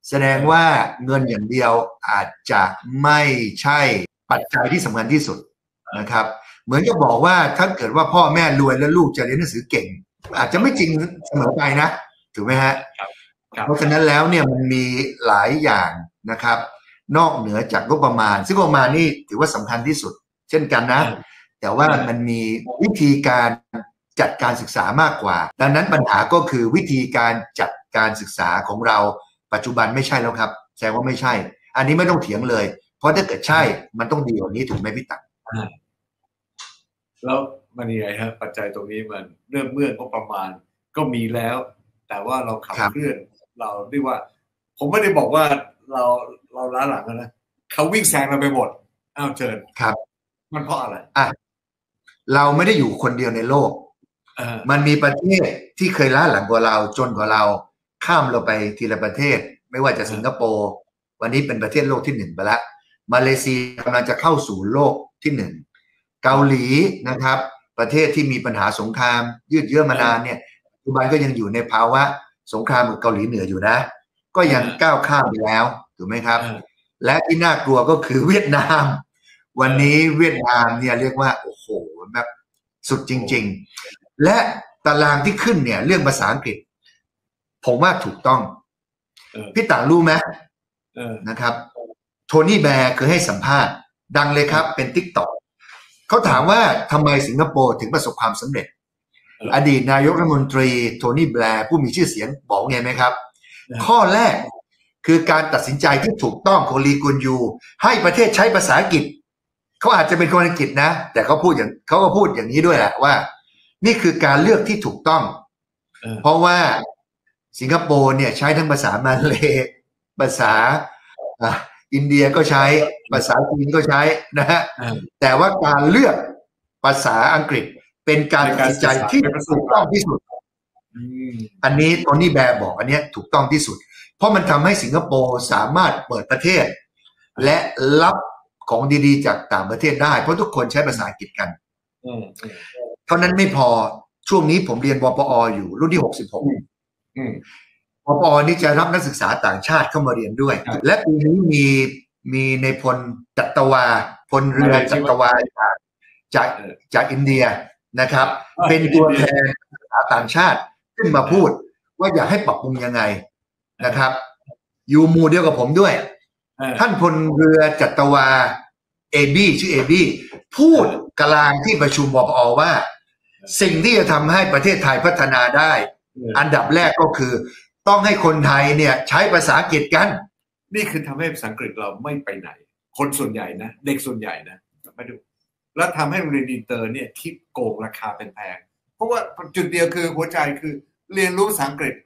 แสดงว่าเงินอย่างเดียวอาจจะไม่ใช่ปัจจัยที่สำคัญที่สุดนะครับเหมือนกับบอกว่าถ้าเกิดว่าพ่อแม่รวยแล้วลูกจะเรียนหนังสือเก่งอาจจะไม่จริงเสมอไปนะถูกไหมฮะเพราะฉะนั้นแล้วเนี่ยมันมีหลายอย่างนะครับนอกเหนือจากงบประมาณซึ่งงบประมาณนี่ถือว่าสำคัญที่สุดเช่นกันนะแต่ว่ามันมีวิธีการจัดการศึกษามากกว่าดังนั้นปัญหาก็คือวิธีการจัดการศึกษาของเราปัจจุบันไม่ใช่แล้วครับแสดงว่าไม่ใช่อันนี้ไม่ต้องเถียงเลยเพราะถ้าเกิดใช่มันต้องดีกว่านี้ถูกไหมพี่ตั๊กแล้วมันยังไงฮะปัจจัยตรงนี้มันเริ่มเมื่องบประมาณก็มีแล้วแต่ว่าเราขับเคลื่อนเราเรียกว่าผมไม่ได้บอกว่าเราล้าหลังนะเขาวิ่งแซงเราไปหมดอ้าวเชิญครับมันเพราะอะไรเราไม่ได้อยู่คนเดียวในโลกมันมีประเทศที่เคยล้าหลังกว่าเราจนกว่าเราข้ามเราไปทีละประเทศไม่ว่าจะสิงคโปร์วันนี้เป็นประเทศโลกที่1ไปแล้วมาเลเซียกำลังจะเข้าสู่โลกที่1เกาหลีนะครับประเทศที่มีปัญหาสงครามยืดเยื้อมานานเนี่ยปัจจุบันก็ยังอยู่ในภาวะสงครามกับเกาหลีเหนืออยู่นะก็ยังก้าวข้ามไปแล้วถูกไหมครับและที่น่ากลัวก็คือเวียดนามวันนี้เวียดนามเนี่ยเรียกว่าโอ้โหแบบสุดจริงๆและตารางที่ขึ้นเนี่ยเรื่องภาษาอังกฤษผมว่าถูกต้องพี่ต่างรู้ไหมนะครับโทนี่แบร์เคยให้สัมภาษณ์ดังเลยครับเป็น TikTok เขาถามว่าทำไมสิงคโปร์ถึงประสบความสำเร็จอดีตนายกรัฐมนตรีโทนี่แบร์ผู้มีชื่อเสียงบอกไงไหมครับข้อแรกคือการตัดสินใจที่ถูกต้องของลีกุนยูให้ประเทศใช้ภาษาอังกฤษเขาอาจจะเป็นคนอังกฤษนะแต่เขาก็พูดอย่างนี้ด้วยแหละว่านี่คือการเลือกที่ถูกต้องเพราะว่าสิงคโปร์เนี่ยใช้ทั้งภาษามาเลย์ภาษาอินเดียก็ใช้ภาษาจีนก็ใช้นะฮะแต่ว่าการเลือกภาษาอังกฤษเป็นการตัดสินใจที่ถูกต้องที่สุดอันนี้โทนี่แบร์บอกอันนี้ถูกต้องที่สุดเพราะมันทำให้สิงคโปร์สามารถเปิดประเทศและรับของดีๆจากต่างประเทศได้เพราะทุกคนใช้ภาษาอังกฤษกันเท่านั้นไม่พอช่วงนี้ผมเรียนวปออยู่รุ่นที่66วปอนี่จะรับนักศึกษาต่างชาติเข้ามาเรียนด้วยและปีนี้มีในพลจัตวาพลเรือจัตวาจากอินเดียนะครับเป็นตัวแทนนักศึกษาต่างชาติขึ้นมาพูดว่าอยากให้ปรับปรุงยังไงนะครับอยู่หมู่เดียวกับผมด้วยท่านพลเรือจัตวาชื่อเอบี้พูดกลางที่ประชุมวปอว่าสิ่งที่จะทำให้ประเทศไทยพัฒนาได้อันดับแรกก็คือต้องให้คนไทยเนี่ยใช้ภาษาอังกฤษกันนี่คือทำให้ภาษาอังกฤษเราไม่ไปไหนคนส่วนใหญ่นะเด็กส่วนใหญ่นะไม่ดูแล้วทำให้โรงเรียนอินเตอร์เนี่ยคิดโกงราคาแพงๆเพราะว่าจุดเดียวคือหัวใจคือเรียนรู้ภาษาอังกฤษ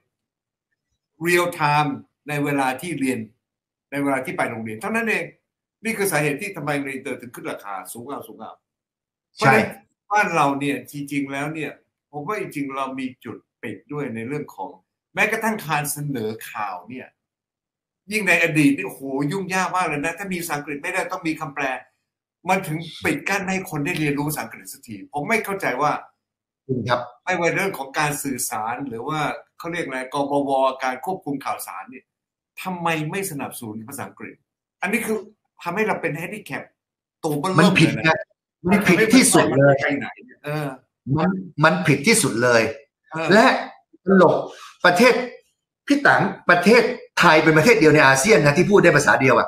real time ในเวลาที่เรียนในเวลาที่ไปโรงเรียนเท่านั้นเองนี่คือสาเหตุที่ทำไมโรงเรียนอินเตอร์ถึงขึ้นราคาสูงใช่บ้านเราเนี่ยจริงๆแล้วเนี่ยผมว่าจริงๆเรามีจุดปิดด้วยในเรื่องของแม้กระทั่งการเสนอข่าวเนี่ยยิ่งในอดีตนี่โอ้โหยุ่งยากมากเลยนะถ้ามีภาษาอังกฤษไม่ได้ต้องมีคำแปลมันถึงปิดกั้นให้คนได้เรียนรู้ภาษาอังกฤษสักทีผมไม่เข้าใจว่าครับไม่ว่าเรื่องของการสื่อสารหรือว่าเขาเรียกอะไรกบวการควบคุมข่าวสารเนี่ยทำไมไม่สนับสนุนภาษาอังกฤษอันนี้คือทำให้เราเป็นแฮนดิแคปตัวเบลมันผิดนะมันผิดที่สุดเลยมันผิดที่สุดเลยและตลกประเทศพี่ตังประเทศไทยเป็นประเทศเดียวในอาเซียนนะที่พูดได้ภาษาเดียวอ่ะ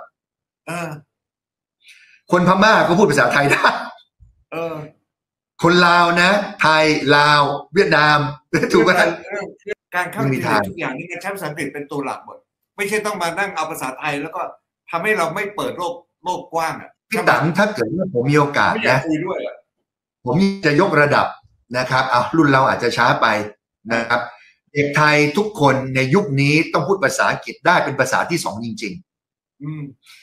คนพม่าก็พูดภาษาไทยได้คนลาวนะไทยลาวเวียดนามถูกไหมการเข้าถึงทุกอย่างนี่การใช้ภาษาอังกฤษเป็นตัวหลักหมดไม่ใช่ต้องมานั่งเอาภาษาไทยแล้วก็ทำให้เราไม่เปิดโลกกว้างอ่ะพี่ตังถ้าเกิดว่าผมมีโอกาสนะผมจะยกระดับนะครับเอารุ่นเราอาจจะช้าไปนะครับเด็กไทยทุกคนในยุคนี้ต้องพูดภาษาอังกฤษได้เป็นภาษาที่2จริง